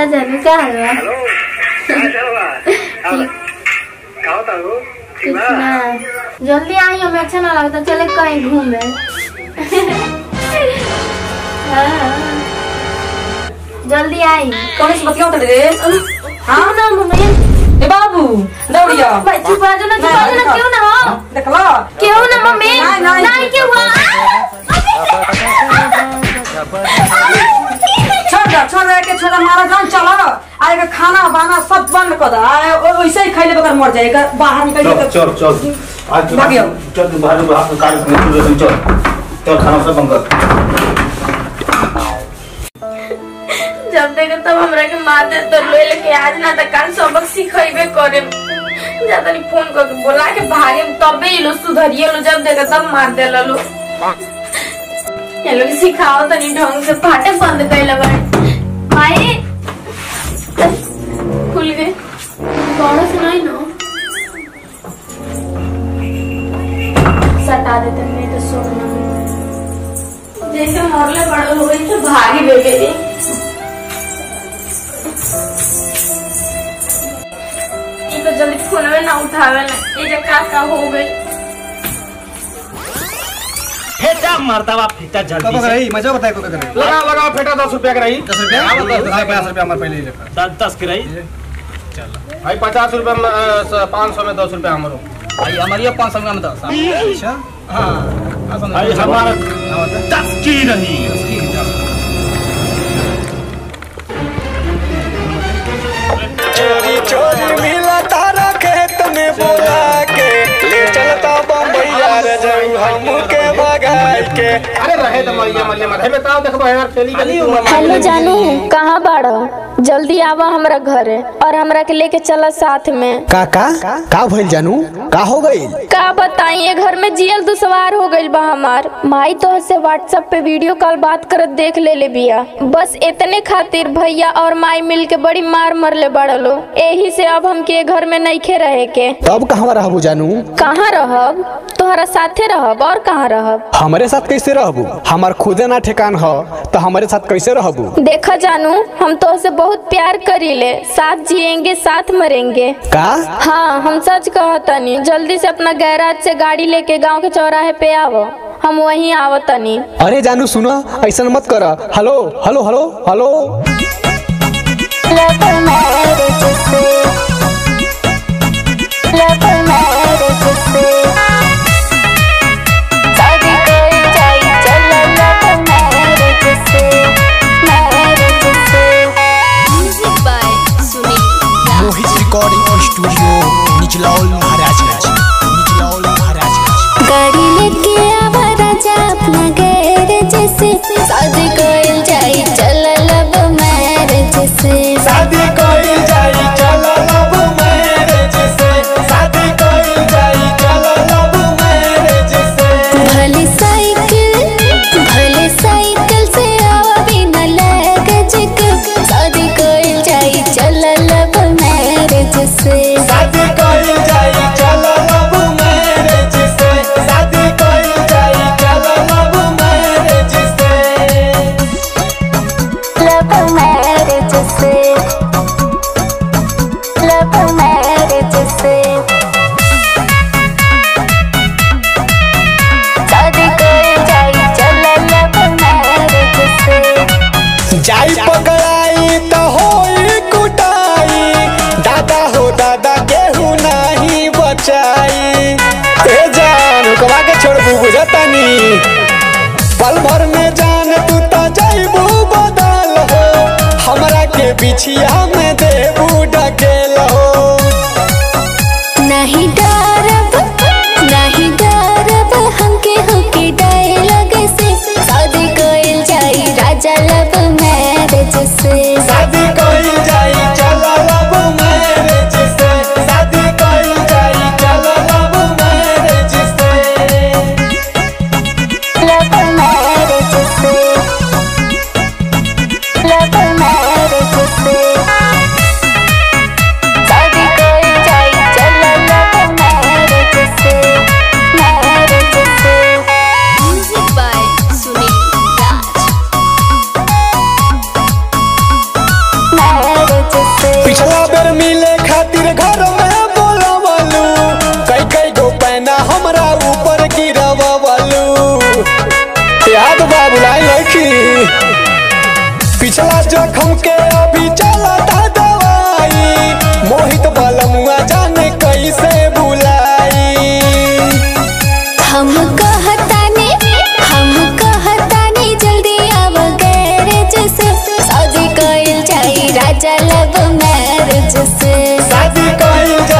बोला जानू का हलवा हेलो क्या होता है कुछ ना जल्दी आई हमें अच्छा ना लगता चले कहीं घूमे जल्दी आई कौन सी बतिया उतर रे हाँ ना मम्मी ए बाबू दौड़िया भाई चुप आ जाओ ना क्यों ना हो देखला क्यों ना मम्मी नहीं क्यों हुआ छोड़ के छोड़ा मारा जान चलो आएगा खाना बाना सब बंद कर दे वैसे ही खाइले बगैर मर जाएगा बाहर निकल चल चल आज चल तू बाहर बाहर काट चल खाना सब बंद कर जब देखे तब हमरा के माते तो ले लेके आज ना त काल सबक सिखाइबे करे ज्यादा नहीं फोन करके बोला के भागे तबे ये लो सुधरिए लो जब देखे तब मार दे लो ये लोग सिखाओ तनी ढंग से फाटे बंद कैले बारे माई खुल गए कौन सुनाई नो सटा देते नहीं तो सोना जैसे मरले बड़ो हो गई तो भागी बेबे तो जल्दी फोन में ना उठावे ना ये का हो गई फेटा मरता बा फेटा जल्दी से रही मजा बताए को करे लगा फेटा 10 रुपया के रही 10 रुपया 50 रुपया हमारे पहले ही लेकर 10 के रही चल भाई 50 रुपया में 500 में 10 रुपया हमारो भाई हमारी 500 में 10 अच्छा हां भाई हमारा 10 की रही चोरी चोरी मिला तारा खेत में बोला के ले चलता बम्बैया रे जाऊ हमके भगाई के अरे रहे तो मरिया मरिया मत बताओ देखो यार खेली गली हेलो जानू कहाँ बाड़ा जल्दी आवा हमरा घरे और हमरा के लेके चला साथ में का भइल जानू का हो गइल का बताइए घर में जियल दुश्वार हो गइल बा हमार माई तो से व्हाट्सएप पे वीडियो कॉल बात करत देख ले बिया बस इतने खातिर भैया और माई मिल के बड़ी मार मरले बड़ा लो यही से अब हम के घर में नइखे रहे के तब कहाँ रहबू जानू कहाँ रहब तोहरा साथे रहब और कहाँ रहब हमारे साथ कैसे रहबू हमार खुदे ना ठेकान हो तो हमारे साथ कैसे रहबू देखा जानू हम तो से बहुत प्यार करीले साथ जिएंगे साथ मरेंगे का हाँ हम सच कहतनी जल्दी से अपना गैराज से गाड़ी लेके गांव के चौराहे पे आवो हम वहीं आवतनी अरे जानू सुनो ऐसा मत कर hello hello hello hello recording studio Nichlaul Maharajganj गाड़ी लेके आवा राजा अपना गैरेज से शादी कोइल जाई चल लब मैरिज से शादी कोई जाई चल लब मैरिज से शादी कोई जाई चल लब मैरिज से भले साइकिल से आवा बिना लगेज के शादी कोइल जाई चल लब मैरिज से शादी कोई जाई चल लब मैरिज से शादी कोई जाई चल लब मैरिज से लब मैरिज से लब मैरिज से शादी कोइल जाई चल लब मैरिज से जाई पकड़ाई तो होई कुटाई दादा हो दादा केहू नहीं बचाई ए जान हुकवा के छोड़बू बुझतानी पल भर में जान तू तो जाइबू बदल हो हमरा के बिछिया में देबू ढकेल हो नहीं डरब हमके होके डायलॉग से शादी कोइल जाई राजा लब मैरिज से शादी कोई जाई चल लब मैरिज से शादी कोई जाई चल लब मैरिज से लब मैरिज जखम के अभी चलता दवाई मोहित बलमुआ जाने कैसे बुलाई हम कहतानी जल्दी आव गैरेज से शादी कइल जाई राजा लव मैरिज से शादी कइल